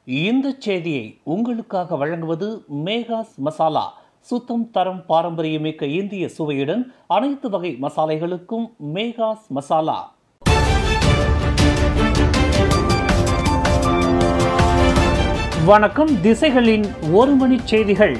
இந்த செய்தியை உங்களுக்காக வழங்குவது மேகாஸ் மசாலா. சுத்தம், தரம், பாரம்பரியமிக்க இந்திய சுவையுடன் அனைத்து வகை மசாலைகளுக்கும் மேகாஸ் மசாலா. வணக்கம். திசைகளின் ஒரு மணி செய்திகள்.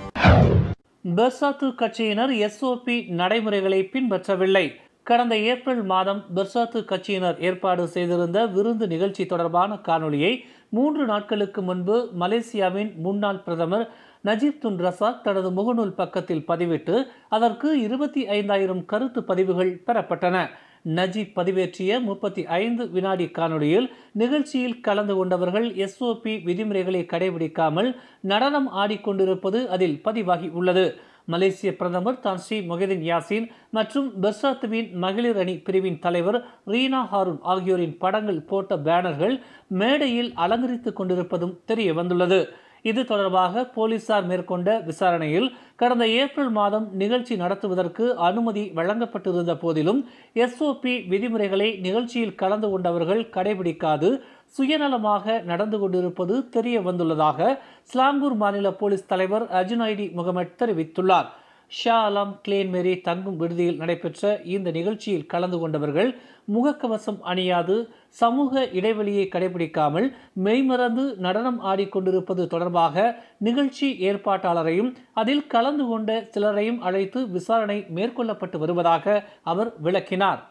பெர்சாத்து கட்சியினர் எஸ்ஓபி நடைமுறைகளை பின்பற்றவில்லை. கடந்த ஏப்ரல் மாதம் பெர்சாத்து கட்சியினர் ஏற்பாடு செய்திருந்த விருந்து நிகழ்ச்சி தொடர்பான காணொலியை 3 நாட்களுக்கு முன்பு மலேசியாவின் முன்னாள் பிரதமர் நஜீப் துன் ரசாக் தனது முகநூல் பக்கத்தில் பதிவிட்டு அதற்கு 25,000 கருத்து பதிவுகள் பெறப்பட்டன. நஜீப் பதிவேற்றிய 35 வினாடி காணொலியில் நிகழ்ச்சியில் கலந்து கொண்டவர்கள் எஸ்ஓபி விதிமுறைகளை கடைபிடிக்காமல் நடனம் ஆடிக்கொண்டிருப்பது அதில் பதிவாகி உள்ளது. மலேசிய பிரதமர் தான் ஸ்ரீ மொஹிதீன் யாசின் மற்றும் பெர்சாத்துவின் மகளிர் அணி பிரிவின் தலைவர் ரீனா ஹாரூன் ஆகியோரின் படங்கள் போட்ட பேனர்கள் மேடையில் அலங்கரித்துக் கொண்டிருப்பதும் தெரிய வந்துள்ளது. இது தொடர்பாக போலீசார் மேற்கொண்ட விசாரணையில் கடந்த ஏப்ரல் மாதம் நிகழ்ச்சி நடத்துவதற்கு அனுமதி வழங்கப்பட்டிருந்த போதிலும் எஸ்ஓபி விதிமுறைகளை நிகழ்ச்சியில் கலந்து கொண்டவர்கள் கடைபிடிக்காது சுயநலமாக நடந்து கொண்டிருப்பது தெரிய வந்துள்ளதாக ஸ்லாங்கூர் மாநில போலீஸ் தலைவர் அஜுனைடி முகமது தெரிவித்துள்ளார். ஷா அலாம் கிளேன்மேரி தங்கும் விடுதியில் நடைபெற்ற இந்த நிகழ்ச்சியில் கலந்து கொண்டவர்கள் முகக்கவசம் அணியாது சமூக இடைவெளியை கடைபிடிக்காமல் மெய்மறந்து நடனம் ஆடிக்கொண்டிருப்பது தொடர்பாக நிகழ்ச்சி ஏற்பாட்டாளரையும் அதில் கலந்து கொண்ட சிலரையும் அழைத்து விசாரணை மேற்கொள்ளப்பட்டு வருவதாக அவர் விளக்கினார்.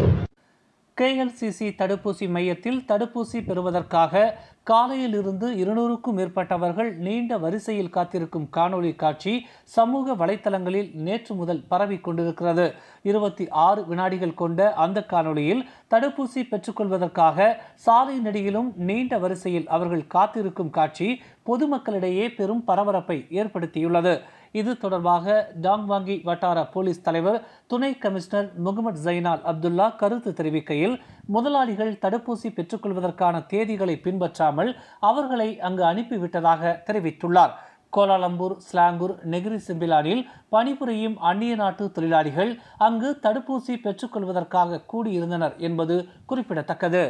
KLCC தடுப்பூசி மையத்தில் தடுப்பூசி பெறுவதற்காக காலையில் இருந்து 200க்கும் மேற்பட்டவர்கள் நீண்ட வரிசையில் காத்திருக்கும் காணொலி காட்சி சமூக வலைத்தளங்களில் நேற்று முதல் பரவி கொண்டிருக்கிறது. 26 வினாடிகள் கொண்ட அந்த காணொலியில் தடுப்பூசி பெற்றுக்கொள்வதற்காக சாலை நெடுகிலும் நீண்ட வரிசையில் அவர்கள் காத்திருக்கும் காட்சி பொதுமக்களிடையே பெரும் பரபரப்பை ஏற்படுத்தியுள்ளது. இது தொடர்பாக டாங்வாங்கி வட்டார போலீஸ் தலைவர் துணை கமிஷனர் முகமது ஜைனால் அப்துல்லா கருத்து தெரிவிக்கையில், முதலாளிகள் தடுப்பூசி பெற்றுக்கொள்வதற்கான தேதிகளை பின்பற்றாமல் அவர்களை அங்கு அனுப்பிவிட்டதாக தெரிவித்துள்ளார். கோலாலம்பூர், ஸ்லாங்கூர், நெகிரி சிம்பிலானில் பணிபுரியும் அந்நிய நாட்டு தொழிலாளிகள் அங்கு தடுப்பூசி பெற்றுக்கொள்வதற்காக கூடியிருந்தனர் என்பது குறிப்பிடத்தக்கது.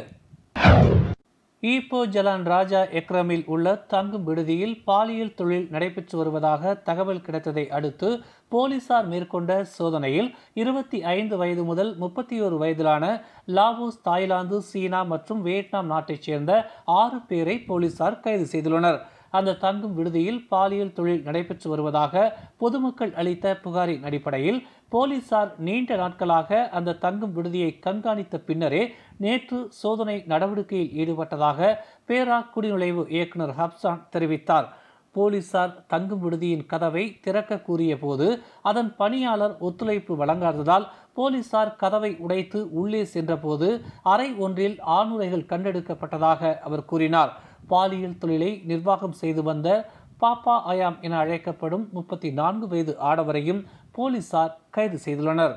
ஈப்போ ஜலான் ராஜா எக்ரமில் உள்ள தங்கும் விடுதியில் பாலியல் தொழில் நடைபெற்று வருவதாக தகவல் கிடைத்ததை அடுத்து போலீசார் மேற்கொண்ட சோதனையில் 25 வயது முதல் 31 வயதிலான லாவோஸ், தாய்லாந்து, சீனா மற்றும் வியட்நாம் நாட்டைச் சேர்ந்த 6 பேரை போலீசார் கைது செய்துள்ளனர். அந்த தங்கும் விடுதியில் பாலியல் தொழில் நடைபெற்று வருவதாக பொதுமக்கள் அளித்த புகாரின் அடிப்படையில் போலீசார் நீண்ட நாட்களாக அந்த தங்கும் விடுதியை கண்காணித்த பின்னரே நேற்று சோதனை நடவடிக்கையில் ஈடுபட்டதாக பேரா குடிநுழைவு இயக்குனர் ஹப்சான் தெரிவித்தார். போலீசார் தங்கும் விடுதியின் கதவை திறக்க கூறிய போது அதன் பணியாளர் ஒத்துழைப்பு வழங்காததால் போலீசார் கதவை உடைத்து உள்ளே சென்றபோது அறை ஒன்றில் ஆணுரைகள் கண்டெடுக்கப்பட்டதாக அவர் கூறினார். பாலியல் தொழிலை நிர்வாகம் செய்து வந்த பாப்பா அயாம் என அழைக்கப்படும் 34 வயது ஆடவரையும் போலீசார் கைது செய்துள்ளனர்.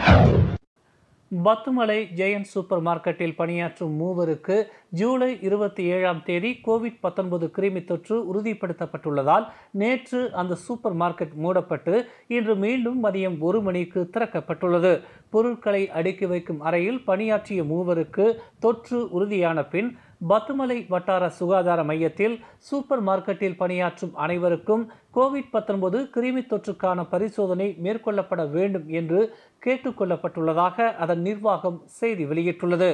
பத்துமலை ஜெயன் சூப்பர் மார்க்கெட்டில் பணியாற்றும் 3 ஜூலை 27ஆம் தேதி கோவிட்-19 கிருமி தொற்று உறுதிப்படுத்தப்பட்டுள்ளதால் நேற்று அந்த சூப்பர் மார்க்கெட் மூடப்பட்டு இன்று மீண்டும் மதியம் 1 மணிக்கு திறக்கப்பட்டுள்ளது. பொருட்களை அடுக்கி வைக்கும் அறையில் பணியாற்றிய 3 தொற்று உறுதியான பின் பத்துமலை வட்டார சுகாதார மையத்தில் சூப்பர் மார்க்கெட்டில் பணியாற்றும் அனைவருக்கும் கோவிட்-19 கிருமி தொற்றுக்கான பரிசோதனை மேற்கொள்ளப்பட வேண்டும் என்று கேட்டுக்கொள்ளப்பட்டுள்ளதாக அதன் நிர்வாகம் செய்தி வெளியிட்டுள்ளது.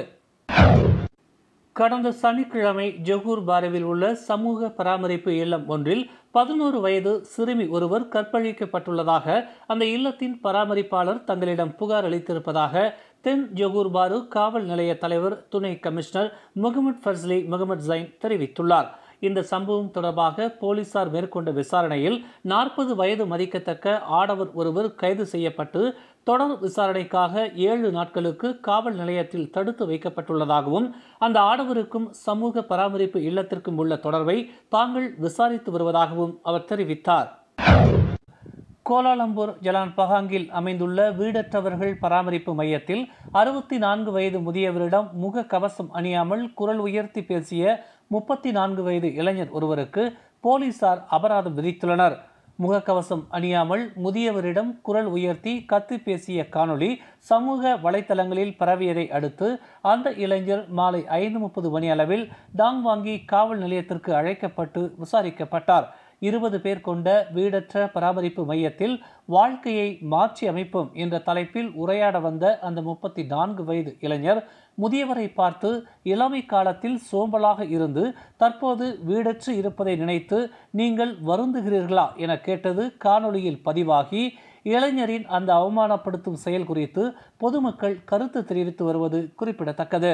கடந்த சனிக்கிழமை ஜொகூர் பாருவில் உள்ள சமூக பராமரிப்பு இல்லம் ஒன்றில் 11 வயது சிறுமி ஒருவர் கற்பழிக்கப்பட்டுள்ளதாக அந்த இல்லத்தின் பராமரிப்பாளர் தங்களிடம் புகார் அளித்திருப்பதாக தென் ஜொகூர் பாரு காவல் நிலைய தலைவர் துணை கமிஷனர் முகமது ஃபர்ஸ்லி முகமது ஜைன் தெரிவித்துள்ளார். இந்த சம்பவம் தொடர்பாக போலீசார் மேற்கொண்ட விசாரணையில் 40 வயது மதிக்கத்தக்க ஆடவர் ஒருவர் கைது செய்யப்பட்டு தொடர் விசாரணைக்காக 7 நாட்களுக்கு காவல் நிலையத்தில் தடுத்து வைக்கப்பட்டுள்ளதாகவும் அந்த ஆடவருக்கும் சமூக பராமரிப்பு இல்லத்திற்கும் உள்ள தொடர்பை தாங்கள் விசாரித்து வருவதாகவும் அவர் தெரிவித்தார். கோலாலம்பூர் ஜலான் பஹாங்கில் அமைந்துள்ள வீடற்றவர்கள் பராமரிப்பு மையத்தில் 64 வயது முதியவரிடம் முக கவசம் அணியாமல் குரல் உயர்த்தி பேசிய 34 வயது இளைஞர் ஒருவருக்கு போலீசார் அபராதம் விதித்துள்ளனர். முகக்கவசம் அணியாமல் முதியவரிடம் குரல் உயர்த்தி கத்தி பேசிய காணொளி சமூக வலைதளங்களில் பரவியதை அடுத்து அந்த இளைஞர் மாலை 5:30 மணி அளவில் டாங்வாங்கி காவல் நிலையத்திற்கு அழைக்கப்பட்டு விசாரிக்கப்பட்டார். 20 பேர் கொண்ட வீடற்ற பராமரிப்பு மையத்தில் வாழ்க்கையை மாற்றி அமைப்போம் என்ற தலைப்பில் உரையாட வந்த அந்த 34 வயது இளைஞர் முதியவரை பார்த்து இளமை காலத்தில் சோம்பலாக இருந்து தற்போது வீடற்று இருப்பதை நினைத்து நீங்கள் வருந்துகிறீர்களா என கேட்டது காணொளியில் பதிவாகி இளைஞரின் அந்த அவமானப்படுத்தும் செயல் குறித்து பொதுமக்கள் கருத்து தெரிவித்து வருவது குறிப்பிடத்தக்கது.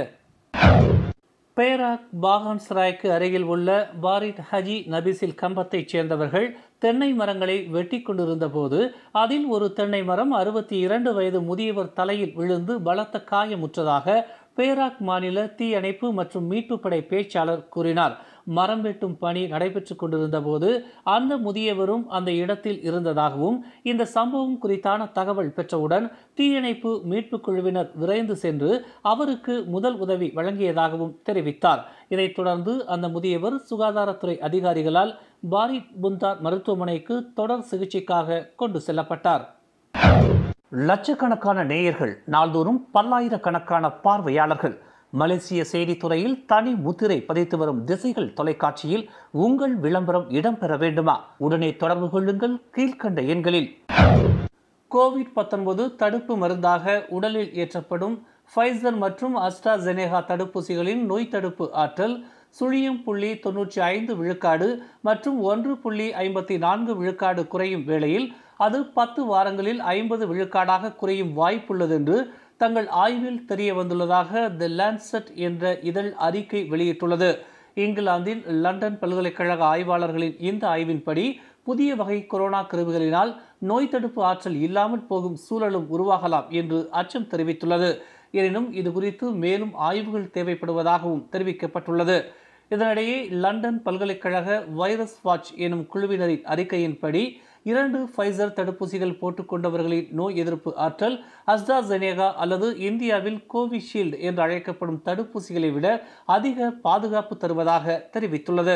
பேராக் பாகான்சராய்க்கு அருகில் உள்ள பாரிட் ஹஜி நபிசில் கம்பத்தைச் சேர்ந்தவர்கள் தென்னை மரங்களை வெட்டி கொண்டிருந்த போது அதில் ஒரு தென்னை மரம் 62 வயது முதியவர் தலையில் விழுந்து பலத்த காயமுற்றதாக பேராக் மாநில தீயணைப்பு மற்றும் மீட்பு படை பேச்சாளர் கூறினார். மரம் வெட்டும் பணி நடைபெற்று கொண்டிருந்த போது அந்த முதியவரும் அந்த இடத்தில் இருந்ததாகவும் இந்த சம்பவம் குறித்தான தகவல் பெற்றவுடன் தீயணைப்பு மீட்பு குழுவினர் விரைந்து சென்று அவருக்கு முதல் உதவி வழங்கியதாகவும் தெரிவித்தார். இதைத் தொடர்ந்து அந்த முதியவர் சுகாதாரத்துறை அதிகாரிகளால் பாரிட் புந்தார் மருத்துவமனைக்கு தொடர் சிகிச்சைக்காக கொண்டு செல்லப்பட்டார். லட்சக்கணக்கான நேயர்கள், நாள்தோறும் பல்லாயிரக்கணக்கான பார்வையாளர்கள், மலேசிய செய்தித்துறையில் தனி முத்திரை பதித்து வரும் திசைகள் தொலைக்காட்சியில் உங்கள் விளம்பரம் இடம்பெற வேண்டுமா? உடனே தொடர்பு கொள்ளுங்கள் கீழ்கண்ட எண்களில். கோவிட்-19 தடுப்பு மருந்தாக உடலில் ஏற்றப்படும் ஃபைசர் மற்றும் அஸ்ட்ராசெனேகா தடுப்பூசிகளின் நோய் தடுப்பு ஆற்றல் 0.95 விழுக்காடு மற்றும் 1.54 விழுக்காடு குறையும் வேளையில் அது 10 வாரங்களில் 50 விழுக்காடாக குறையும் வாய்ப்புள்ளது என்று தங்கள் ஆய்வில் தெரிய வந்துள்ளதாக தி லான்செட் என்ற இதழ் அறிக்கை வெளியிட்டுள்ளது. இங்கிலாந்தின் லண்டன் பல்கலைக்கழக ஆய்வாளர்களின் இந்த ஆய்வின்படி புதிய வகை கொரோனா கிருமிகளினால் நோய் தடுப்பு ஆற்றல் இல்லாமல் போகும் சூழலும் உருவாகலாம் என்று அச்சம் தெரிவித்துள்ளது. எனினும் இது குறித்து மேலும் ஆய்வுகள் தேவைப்படுவதாகவும் தெரிவிக்கப்பட்டுள்ளது. இதனிடையே லண்டன் பல்கலைக்கழக வைரஸ் வாட்ச் எனும் குழுவினரின் அறிக்கையின்படி 2 ஃபைசர் தடுப்பூசிகள் போட்டுக்கொண்டவர்களின் நோய் எதிர்ப்பு ஆற்றல் அஸ்ட்ராசெனேகா அல்லது இந்தியாவில் கோவிஷீல்டு என்று அழைக்கப்படும் தடுப்பூசிகளை விட அதிக பாதுகாப்பு தருவதாக தெரிவித்துள்ளது.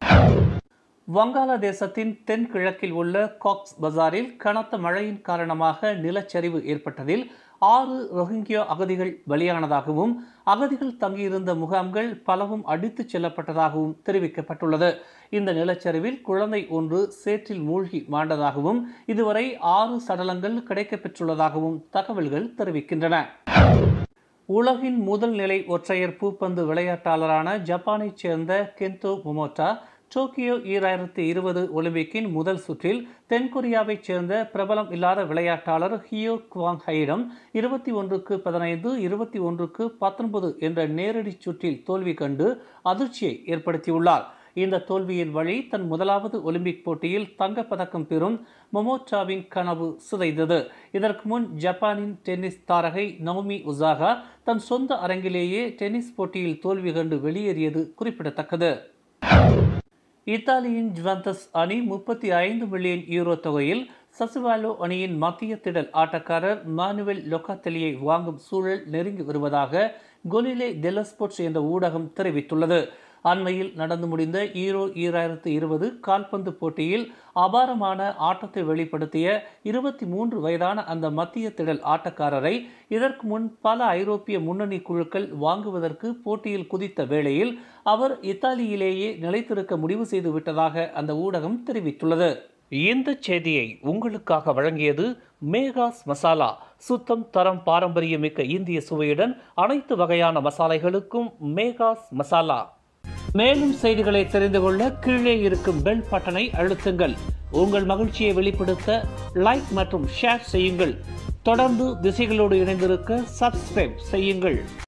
வங்காளதேசத்தின் தென்கிழக்கில் உள்ள காக்ஸ் பஜாரில் கனத்த மழையின் காரணமாக நிலச்சரிவு ஏற்பட்டதில் 6 ரோஹிங்கியா அகதிகள் பலியானதாகவும் அகதிகள் தங்கியிருந்த முகாம்கள் பலவும் அடித்துச் செல்லப்பட்டதாகவும் தெரிவிக்கப்பட்டுள்ளது. இந்த நிலச்சரிவில் குழந்தை ஒன்று சேற்றில் மூழ்கி மாண்டதாகவும் இதுவரை 6 சடலங்கள் கிடைக்கப்பெற்றுள்ளதாகவும் தகவல்கள் தெரிவிக்கின்றன. உலகின் முதல் நிலை ஒற்றையர் பூப்பந்து விளையாட்டாளரான ஜப்பானைச் சேர்ந்த கென்டோ மொமோட்டா டோக்கியோ 2020 ஒலிம்பிக்கின் முதல் சுற்றில் தென்கொரியாவைச் சேர்ந்த பிரபலம் இல்லாத விளையாட்டாளர் ஹியோ குவாங் ஹையிடம் 21-15, 21-19 என்ற நேரடி சுற்றில் தோல்வி கண்டு அதிர்ச்சியை ஏற்படுத்தியுள்ளார். இந்த தோல்வியின் வழி தன் முதலாவது ஒலிம்பிக் போட்டியில் தங்கப்பதக்கம் பெறும் மொமோட்டாவின் கனவு சிதைந்தது. இதற்கு முன் ஜப்பானின் டென்னிஸ் தாரகை நவோமி ஒசாகா தன் சொந்த அரங்கிலேயே டென்னிஸ் போட்டியில் தோல்வி கண்டு வெளியேறியது குறிப்பிடத்தக்கது. இத்தாலியின் ஜுவென்டஸ் அணி 35 மில்லியன் யூரோ தொகையில் சசுவாலோ அணியின் மத்திய திடல் ஆட்டக்காரர் மானுவேல் லொகாத்தெலியை வாங்கும் சூழல் நெருங்கி வருவதாக கொலிலே டெல்லா ஸ்போர்ட்ஸ் என்ற ஊடகம் தெரிவித்துள்ளது. அண்மையில் நடந்து முடிந்த யூரோ 2020 கால்பந்து போட்டியில் அபாரமான ஆட்டத்தை வெளிப்படுத்திய 23 வயதான அந்த மத்திய திடல் ஆட்டக்காரரை இதற்கு முன் பல ஐரோப்பிய முன்னணி குழுக்கள் வாங்குவதற்கு போட்டியில் குதித்த வேளையில் அவர் இத்தாலியிலேயே நிலைத்திருக்க முடிவு செய்து விட்டதாக அந்த ஊடகம் தெரிவித்துள்ளது. இந்த செய்தியை உங்களுக்காக வழங்கியது மேகாஸ் மசாலா. சுத்தம், தரம், பாரம்பரியமிக்க இந்திய சுவையுடன் அனைத்து வகையான மசாலைகளுக்கும் மேகாஸ் மசாலா. மேலும் செய்திகளை தெரிந்து கொள்ள கீழே இருக்கும் பெல் பட்டனை அழுத்துங்கள். உங்கள் மகிழ்ச்சியை வெளிப்படுத்த லைக் மற்றும் ஷேர் செய்யுங்கள். தொடர்ந்து திசைகளோடு இணைந்திருக்க சப்ஸ்கிரைப் செய்யுங்கள்.